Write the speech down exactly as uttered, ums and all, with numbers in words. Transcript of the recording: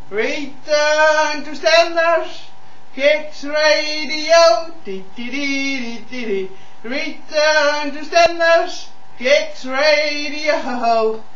Return to Sanders, Kicks Radio. Dee dee dee dee dee dee. Return to Sanders, Kicks Radio.